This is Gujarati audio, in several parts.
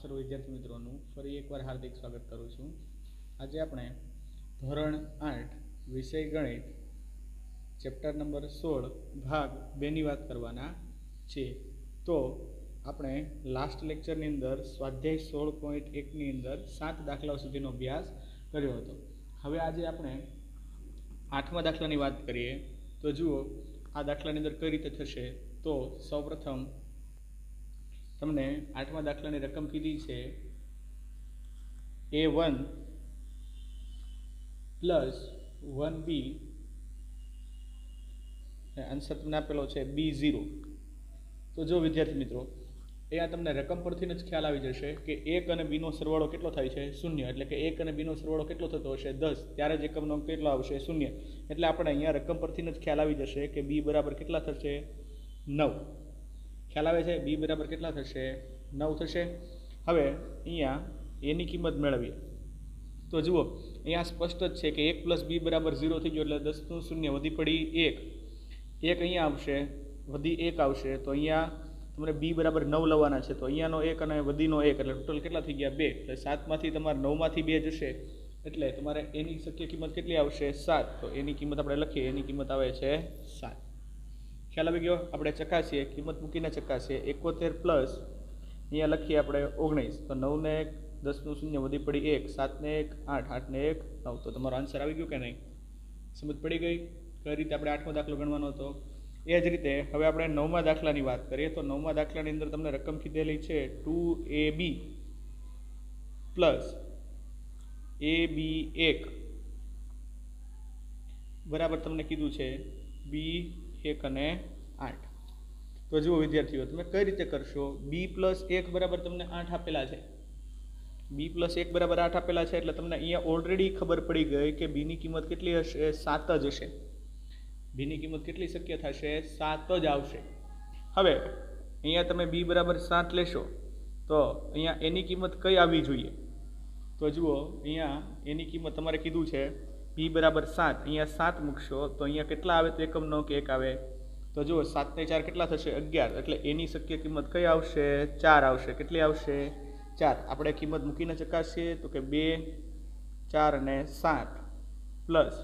સર્વ વિદ્યાર્થી મિત્રોનું ફરી એકવાર હાર્દિક સ્વાગત કરું છું। આજે આપણે ધોરણ 8 વિષય ગણિત ચેપ્ટર નંબર 16 ભાગ 2 ની વાત કરવાના છે। તો આપણે લાસ્ટ લેક્ચરની અંદર સ્વાધ્યાય 16.1 ની અંદર 7 દાખલાઓ સુધીનો અભ્યાસ કર્યો હતો। હવે આજે આપણે 8મા દાખલાની વાત કરીએ તો જુઓ આ દાખલાની અંદર કઈ રીતે થશે। તો સૌપ્રથમ તમને 8મા દાખલાની રકમ કીધી છે A1 પ્લસ 1B, આન્સર તમને આપેલો છે B0। તો જો વિદ્યાર્થી મિત્રો અહીંયા તમને રકમ પરથી જ ખ્યાલ આવી જશે કે 1 અને B નો સરવાળો કેટલો થાય છે 0, એટલે કે 1 અને B નો સરવાળો કેટલો થતો હશે 10, ત્યારે જ એકમનો અંક કેટલો આવશે 0। એટલે આપણે અહીંયા રકમ પરથી જ ખ્યાલ આવી જશે કે B બરાબર કેટલા થશે 9। ખ્યાલ આવે છે B બરાબર કેટલા થશે 9 થશે। હવે અહીંયા એની કિંમત મેળવીએ તો જુઓ અહીંયા સ્પષ્ટ જ છે કે 1 પ્લસ B બરાબર 0 થઈ ગયો, એટલે 10 નું શૂન્ય વધી પડી 1 અહીંયા આવશે, વધી 1 આવશે, તો અહીંયા તમારે B બરાબર 9 લેવાના છે, તો અહીંયાનો 1 અને વધીનો 1 એટલે ટોટલ કેટલા થઈ ગયા 2, એટલે 7 માંથી તમારે 9 માંથી 2 જશે, એટલે તમારે એની શક્ય કિંમત કેટલી આવશે 7। તો એની કિંમત આપણે લખીએ, એની કિંમત આવે છે 7। ખ્યાલ આવી ગયો। આપણે ચકાસીએ, કિંમત મૂકીને ચકાસીએ। 71 પ્લસ અહીંયા લખીએ આપણે 19, તો 9 ને 1 10 નું શૂન્ય વધી પડી 1, 7 ને 1 8, 8 ને 1 9, તો તમારો આન્સર આવી ગયો કે નહીં? સમજ પડી ગઈ કઈ રીતે આપણે 8મો દાખલો ગણવાનો હતો। એ જ રીતે હવે આપણે 9મા દાખલાની વાત કરીએ તો 9મા દાખલાની અંદર તમને રકમ કીધેલી છે 2AB પ્લસ AB1 બરાબર તમને કીધું છે B1 અને 8। તો જુઓ વિદ્યાર્થીઓ તમે કઈ રીતે કરશો, B પ્લસ 1 બરાબર તમને 8 આપેલા છે, B પ્લસ 1 બરાબર 8 આપેલા છે, એટલે તમને અહીંયા ઓલરેડી ખબર પડી ગઈ કે B ની કિંમત કેટલી હશે 7 જ હશે। B ની કિંમત કેટલી શક્ય થશે 7 જ આવશે। હવે અહીંયા તમે B બરાબર 7 લેશો તો અહીંયા એની કિંમત કઈ આવવી જોઈએ, તો જુઓ અહીંયા એની કિંમત તમારે કીધું છે B બરાબર 7, અહીંયા 7 મૂકશો તો અહીંયા કેટલા આવે, તો એકમનો અંક 1 આવે, તો જુઓ 7 ને 4 કેટલા થશે 11, એટલે એની શક્ય કિંમત કઈ આવશે 4 આવશે। કેટલી આવશે 4। આપણે કિંમત મૂકીને ચકાસીએ તો કે 2 4 અને 7 પ્લસ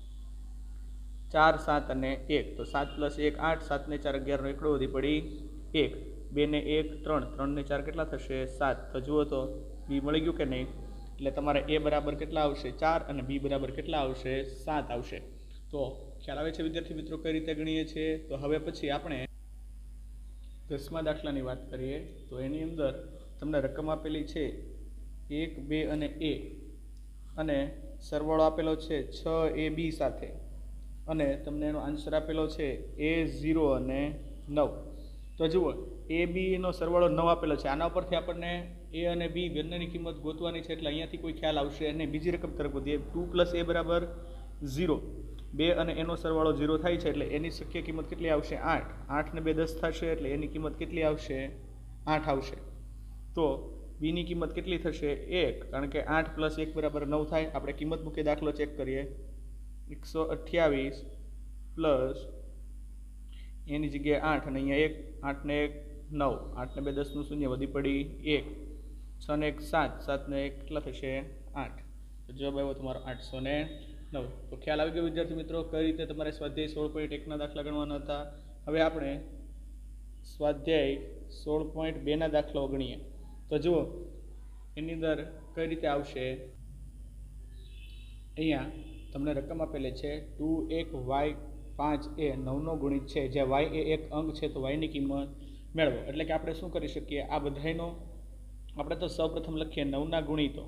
4 7 અને 1, તો 7 પ્લસ 1 8, 7 ને 4 11 નો એકડો વધી પડી 1, 2 ને 1 3, 3 ને 4 કેટલા થશે 7। તો જુઓ તો B મળી ગયું કે નહીં? એટલે તમારે A બરાબર કેટલા આવશે 4 અને B બરાબર કેટલા આવશે 7 આવશે। તો ખ્યાલ આવે છે વિદ્યાર્થી મિત્રો કઈ રીતે ગણીએ છીએ। તો હવે પછી આપણે 10મા દાખલાની વાત કરીએ તો એની અંદર તમને રકમ આપેલી છે 1 2 અને A, અને સરવાળો આપેલો છે 6AB સાથે, અને તમને એનો આન્સર આપેલો છે A0 અને 9। તો જુઓ AB નો સરવાળો 9 આપેલો છે, આના ઉપરથી આપણને A અને B બંનેની કિંમત ગોતવાની છે, એટલે અહીંયાથી કોઈ ખ્યાલ આવશે અને બીજી રકમ તરફ વધીએ। 2 પ્લસ A બરાબર 0, 2 અને એનો સરવાળો 0 થાય છે, એટલે એની શક્ય કિંમત કેટલી આવશે 8, 8 ને 2 10 થશે, એટલે એની કિંમત કેટલી આવશે 8 આવશે। તો B ની કિંમત કેટલી થશે 1, કારણ કે 8 પ્લસ 1 બરાબર 9 થાય। આપણે કિંમત મૂકી દાખલો ચેક કરીએ, 128 પ્લસ એની જગ્યાએ 8 અને અહીંયા 1, 8 ને 1 9, 8 ને 2 10 નું શૂન્ય વધી પડી 1, 6 ને 1 7, 7 ને 1 કેટલા થશે 8, તો જવાબ આવ્યો તમારો 809। તો ખ્યાલ આવી ગયો વિદ્યાર્થી મિત્રો કઈ રીતે તમારે સ્વાધ્યાય 16.1 ના દાખલા ગણવાના હતા। હવે આપણે સ્વાધ્યાય 16.2 ના દાખલાઓ ગણીએ તો જુઓ એની અંદર કઈ રીતે આવશે। અહીંયા તમને રકમ આપેલી છે 2 1 y 5 a 9 નો ગુણિત છે, જ્યાં y એ એક અંક છે તો y ની કિંમત મેળવો। એટલે કે આપણે શું કરી શકીએ, આ બધાનો આપણે તો સૌપ્રથમ લખીએ 9 ના ગુણિતો।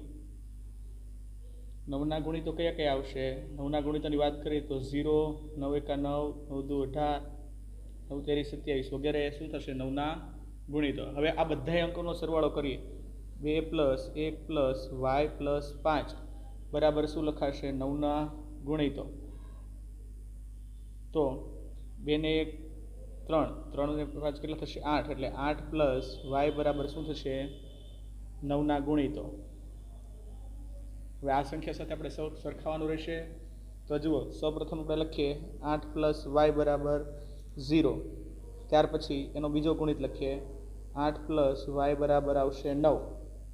9 ના ગુણિતો કયા કયા આવશે, 9 ના ગુણિતોની વાત કરીએ તો 0 9 1 9, 9 2 18, 9 3 27 વગેરે શું થશે 9 ના ગુણિતો। હવે આ બધા અંકોનો સરવાળો કરીએ, 2 પ્લસ 1 પ્લસ y પ્લસ 5 બરાબર શું લખાશે 9 ના ગુણિતો। તો 2 ને 1 3, 3 ને 5 કેટલા થશે 8, એટલે 8 પ્લસ y બરાબર શું થશે 9 ના ગુણિતો। હવે આ સંખ્યા સાથે આપણે સરખાવવાનું રહેશે, તો જુઓ સૌપ્રથમ આપણે લખીએ 8 પ્લસ y બરાબર 0, ત્યાર પછી એનો બીજો ગુણિત લખીએ 8 પ્લસ y બરાબર આવશે 9,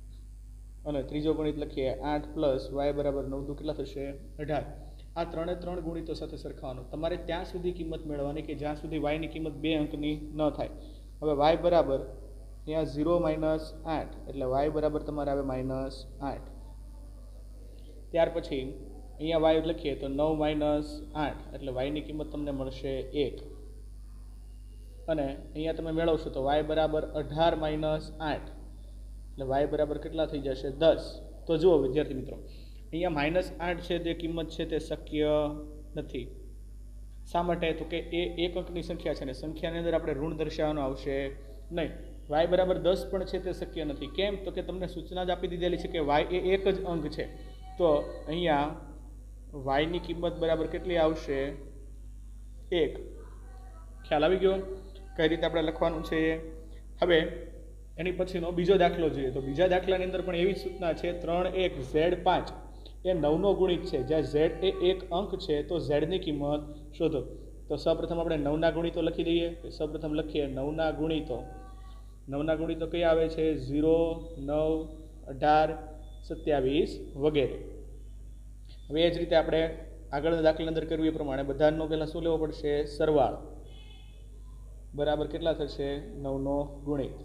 અને ત્રીજો ગણિત લખીએ 8 પ્લસ વાય બરાબર 9 દુ કેટલા થશે 18. આ ત્રણે ત્રણ ગુણિતો સાથે સરખાવવાનું. તમારે ત્યાં સુધી કિંમત મેળવવાની કે જ્યાં સુધી વાયની કિંમત 2 અંકની ન થાય. હવે વાય બરાબર અહીંયા 0 માઇનસ 8 એટલે વાય બરાબર તમારે આવે -8. ત્યાર પછી અહીંયા વાય લખીએ તો 9 માઇનસ 8 એટલે વાયની કિંમત તમને મળશે 1. અને અહીંયા તમે મેળવશો તો વાય બરાબર 18 માઇનસ 8 એટલે વાય બરાબર કેટલા થઈ જશે 10. તો જુઓ વિદ્યાર્થી મિત્રો, અહીંયા -8 છે તે કિંમત છે તે શક્ય નથી. શા માટે? તો કે એ એક અંકની સંખ્યા છે ને સંખ્યાની અંદર આપણે ઋણ દર્શાવવાનું આવશે નહીં. વાય બરાબર 10 પણ છે તે શક્ય નથી. કેમ? તો કે તમને સૂચના જ આપી દીધેલી છે કે વાય એ એક જ અંક છે. તો અહીંયા વાયની કિંમત બરાબર કેટલી આવશે 1. ખ્યાલ આવી ગયો કઈ રીતે આપણે લખવાનું છે? હવે એની પછીનો બીજો દાખલો જોઈએ. તો બીજા દાખલાની અંદર પણ એવી સૂચના છે 3 1 Z5 એ 9નો ગુણિત છે. જ્યાં Z એ એક અંક છે તો Z ની કિંમત શોધો. તો સૌપ્રથમ આપણે 9ના ગુણિતો લખી દઈએ. સૌપ્રથમ લખીએ 9ના ગુણિતો. 9ના ગુણિતો કયા આવે છે? 0 9 18 27 વગેરે. હવે એ જ રીતે આપણે આગળના દાખલા અંદર કર્યું એ પ્રમાણે બધાનો પહેલાં શું લેવો પડશે? સરવાળો. બરાબર કેટલા થશે? 9નો ગુણિત.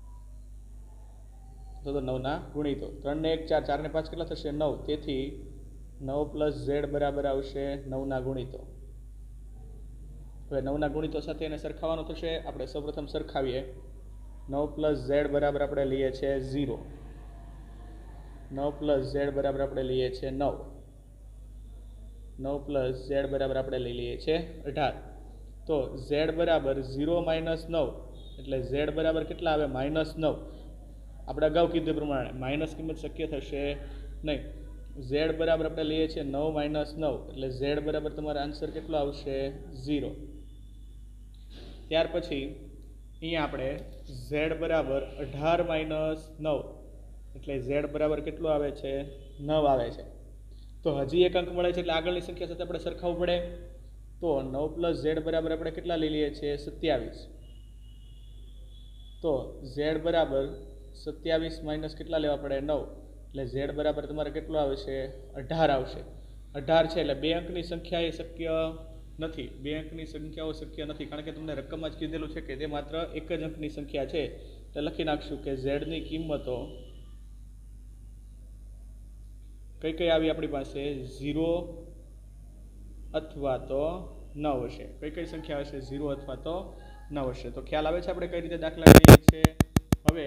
તો 9ના ગુણિતો 3 ને 1 4 4 ને 5 કેટલા થશે? 9. તેથી 9 પ્લસ Z બરાબર આવશે 9ના ગુણિતો. હવે 9ના ગુણિતો સાથે એને સરખાવવાનું થશે. આપણે સૌપ્રથમ સરખાવીએ. 9 પ્લસ Z બરાબર આપણે લઈએ છીએ 0. 9 પ્લસ Z બરાબર આપણે લઈએ છીએ 9. 9 પ્લસ Z બરાબર આપણે લઈ લઈએ છીએ 18. તો Z બરાબર 0 માઇનસ 9 એટલે Z બરાબર કેટલા આવે? -9. આપણે અગાઉ કીધું પ્રમાણે માઇનસ કિંમત શક્ય થશે નહીં. Z બરાબર આપણે લઈએ છીએ 9 માઇનસ 9 એટલે Z બરાબર તમારો આન્સર કેટલો આવશે? 0. ત્યાર પછી અહીંયા આપણે Z બરાબર 18 માઇનસ 9 એટલે Z બરાબર કેટલું આવે છે? 9 આવે છે. તો હજી એક અંક મળે છે એટલે આગળની સંખ્યા સાથે આપણે સરખાવવું પડે. તો 9 પ્લસ Z બરાબર આપણે કેટલા લઈ લઈએ છીએ? 27. તો Z બરાબર 27 માઇનસ કેટલા લેવા પડે? 9 એટલે Z બરાબર તમારે કેટલું આવશે? 18 આવશે. 18 છે એટલે 2 અંકની સંખ્યા એ શક્ય નથી. 2 અંકની સંખ્યાઓ શક્ય નથી કારણ કે તમને રકમમાં જ કીધેલું છે કે તે માત્ર એક જ અંકની સંખ્યા છે. તો લખી નાખશું કે Z ની કિંમતો કઈ કઈ આવી આપણી પાસે? 0 અથવા તો 9 હશે. કઈ કઈ સંખ્યા હશે? 0 અથવા તો 9 હશે. તો ખ્યાલ આવે છે આપણે કઈ રીતે દાખલા ગણીએ છીએ? હવે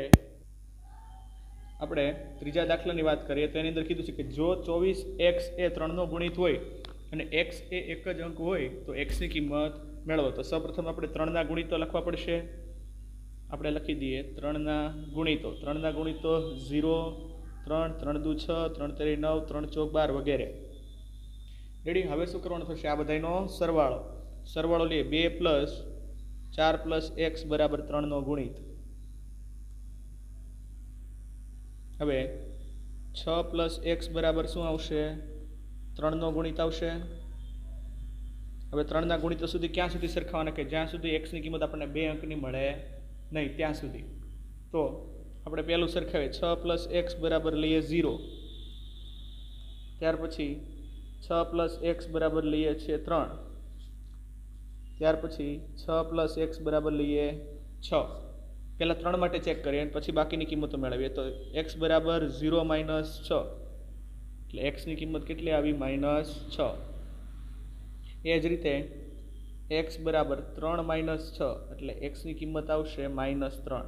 આપણે ત્રીજા દાખલાની વાત કરીએ તો એની અંદર કીધું છે કે જો 24x એ 3નો ગુણિત હોય અને x એ એક જ અંક હોય તો x ની કિંમત મેળવો. તો સૌપ્રથમ આપણે 3ના ગુણિતો લખવા પડશે. આપણે લખી દઈએ 3ના ગુણિતો. 3ના ગુણિતો 0 3 3 દુ 6 3 તેરી 9 3 ચોક 12 વગેરે. રેડી? હવે શું કરવાનું થશે? આ બધાનો સરવાળો. સરવાળો લઈએ 2 પ્લસ 4 પ્લસ x બરાબર 3નો ગુણિત. હવે 6 પ્લસ x બરાબર શું આવશે? 3નો ગુણિત આવશે. હવે 3ના ગુણિતો સુધી ક્યાં સુધી સરખાવવાના? કે જ્યાં સુધી x ની કિંમત આપણને 2 અંકની મળે નહીં ત્યાં સુધી. તો આપણે પહેલું સરખાવીએ. 6 પ્લસ x બરાબર લઈએ 0. ત્યાર પછી 6 પ્લસ x બરાબર લઈએ છીએ 3. ત્યાર પછી 6 પ્લસ x બરાબર લઈએ 6. પહેલાં 3 માટે ચેક કરીએ અને પછી બાકીની કિંમતો મેળવીએ. તો x બરાબર 0 માઇનસ 6 એટલે x ની કિંમત કેટલી આવી? -6. એ જ રીતે x બરાબર 3 માઇનસ 6 એટલે x ની કિંમત આવશે -3.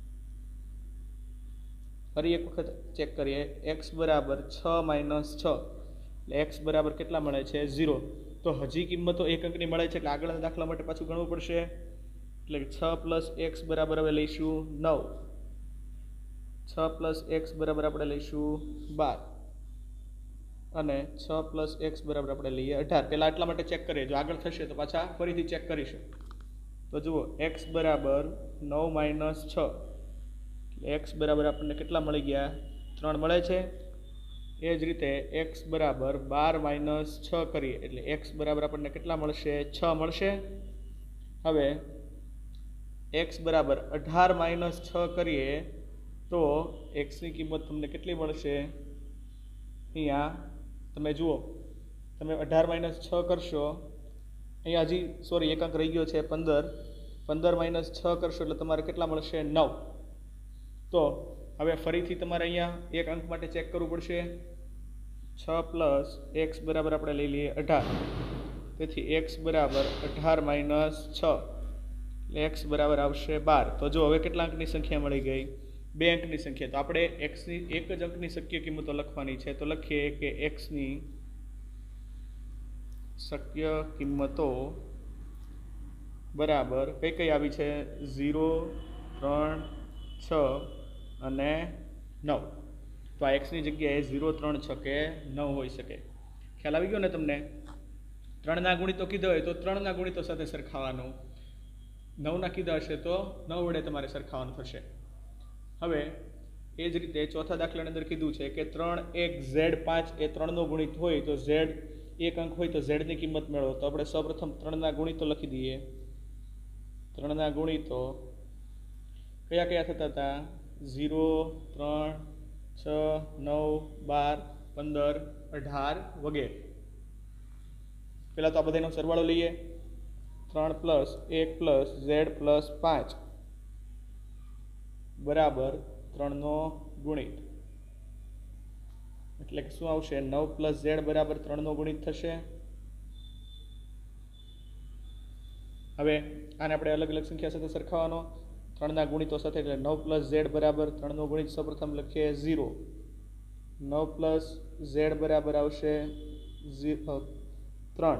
ફરી એક વખત ચેક કરીએ. x બરાબર 6 માઇનસ 6 એટલે x બરાબર કેટલા મળે છે? 0. તો હજી કિંમતો એક અંકની મળે છે એટલે આગળના દાખલા માટે પાછું ગણવું પડશે. એટલે 6 પ્લસ x બરાબર હવે લઈશું 9. 6 પ્લસ x બરાબર આપણે લઈશું 12 અને 6 પ્લસ x બરાબર આપણે લઈએ 18. પહેલાં એટલા માટે ચેક કરીએ. જો આગળ થશે તો પાછા ફરીથી ચેક કરીશું. તો જુઓ x બરાબર 9 માઇનસ 6 એટલે x બરાબર આપણને કેટલા મળી ગયા? 3 મળે છે. એ જ રીતે x બરાબર 12 માઇનસ 6 કરીએ એટલે x બરાબર આપણને કેટલા મળશે? 6 મળશે. હવે x બરાબર 18 માઇનસ 6 કરીએ તો એક્સની કિંમત તમને કેટલી મળશે? અહીંયા તમે જુઓ, તમે 18 - 6 કરશો, અહીંયા હજી સોરી એક અંક રહી ગયો છે 15, 15 - 6 કરશો એટલે તમારે કેટલા મળશે? 9. તો હવે ફરીથી તમારે અહીંયા એક અંક માટે ચેક કરવું પડશે. 6 + x બરાબર આપણે લઈ લઈએ 18. તેથી x બરાબર 18 - 6 એટલે x બરાબર આવશે 12. તો જો હવે કેટલા અંકની સંખ્યા મળી ગઈ? 2 અંકની સંખ્યા. તો આપણે xની એક જ અંકની શક્ય કિંમતો લખવાની છે. તો લખીએ કે xની શક્ય કિંમતો બરાબર કઈ કઈ આવી છે? 0, 3, 6 અને 9. તો આ એક્સની જગ્યાએ 0, 3, 6 કે 9 હોઈ શકે. ખ્યાલ આવી ગયો ને તમને? 3ના ગુણિતો કીધા હોય તો 3ના ગુણિતો સાથે સરખાવવાનું, 9ના કીધા હશે તો 9 વડે તમારે સરખાવવાનું થશે. હવે એ જ રીતે ચોથા દાખલાની અંદર કીધું છે કે 3, 1, Z5 એ 3નો ગુણિત હોય તો Z એક અંક હોય તો ઝેડની કિંમત મેળવો. તો આપણે સૌપ્રથમ 3ના ગુણિતો લખી દઈએ. 3ના ગુણિતો કયા કયા થતા હતા? 0, 3, 6, 9, 12, 15, 18 વગેરે. પહેલાં તો આ બધાનો સરવાળો લઈએ. 3 + 1 + Z + 5 બરાબર 3નો ગુણિત. એટલે કે શું આવશે? 9 + Z બરાબર 3નો ગુણિત થશે. હવે આને આપણે અલગ અલગ સંખ્યા સાથે સરખાવવાનો, 3ના ગુણિતો સાથે. એટલે 9 + Z બરાબર 3નો ગુણિત સૌપ્રથમ લખીએ 0. 9 + Z બરાબર આવશે 3.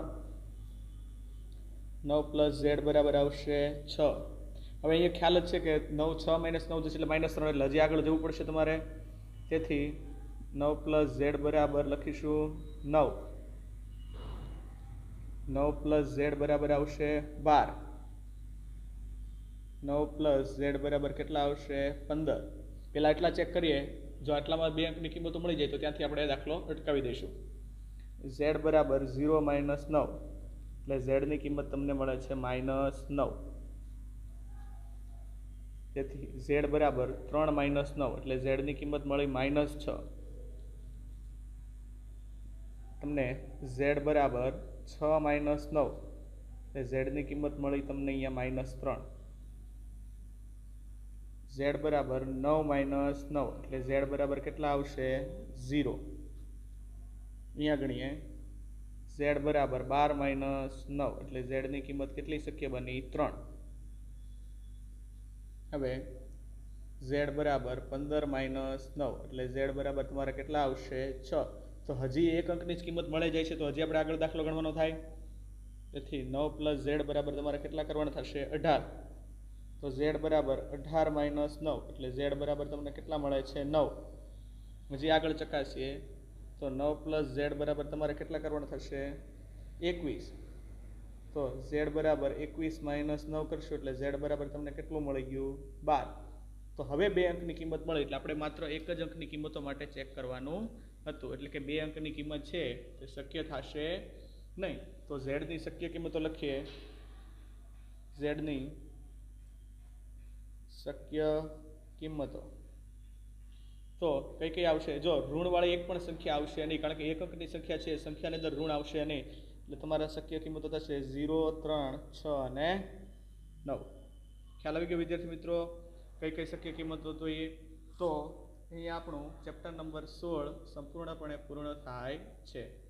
9 + Z બરાબર આવશે 6. હવે અહીંયા ખ્યાલ જ છે કે 9, 6 - 9 જશે એટલે -3, એટલે હજી આગળ જવું પડશે તમારે. તેથી 9 + Z બરાબર લખીશું 9. 9 + Z બરાબર આવશે 12. 9 + Z બરાબર કેટલા આવશે? 15. પહેલાં એટલા ચેક કરીએ. જો આટલામાં 2 અંકની કિંમતો મળી જાય તો ત્યાંથી આપણે દાખલો અટકાવી દઈશું. Z બરાબર 0 - 9 એટલે Z ની કિંમત તમને મળે છે -9. તેથી Z બરાબર 3 - 9 એટલે Z ની કિંમત મળી -6. તમને Z બરાબર 6 - 9 એટલે Z ની કિંમત મળી તમને અહીંયા -3. Z બરાબર 9 - 9 એટલે Z બરાબર કેટલા આવશે? 0. અહીંયા ગણીએ. Z બરાબર 12 - 9 એટલે Z ની કિંમત કેટલી શક્ય બની? 3. હવે Z બરાબર 15 - 9 એટલે Z બરાબર તમારે કેટલા આવશે? 6. તો હજી એક અંકની જ કિંમત મળી જાય છે તો હજી આપણે આગળ દાખલો ગણવાનો થાય. તેથી 9 + Z બરાબર તમારે કેટલા કરવાના થશે? 18. તો Z બરાબર 18 - 9 એટલે Z બરાબર તમને કેટલા મળે છે? 9. હજી આગળ ચકાસીએ તો 9 + Z બરાબર તમારે કેટલા કરવાના થશે? 21. તો Z બરાબર 21 - 9 કરશો એટલે Z બરાબર તમને કેટલું મળી ગયું? 12. તો હવે 2 અંકની કિંમત મળી એટલે આપણે માત્ર એક જ અંકની કિંમતો માટે ચેક કરવાનું હતું. એટલે કે 2 અંકની કિંમત છે તે શક્ય થશે નહીં. તો Z ની શક્ય કિંમતો લખીએ. Z ની શક્ય કિંમતો તો કઈ કઈ આવશે? જો ઋણવાળી એક પણ સંખ્યા આવશે નહીં, કારણ કે એક અંકની સંખ્યા છે, સંખ્યાની અંદર ઋણ આવશે નહીં. એટલે તમારા શક્ય કિંમતો થશે 0, 3, 6 અને 9. ખ્યાલ આવી ગયો વિદ્યાર્થી મિત્રો? કઈ કઈ શક્ય કિંમતો તો અહીંયા આપણું ચેપ્ટર નંબર 16 સંપૂર્ણપણે પૂર્ણ થાય છે.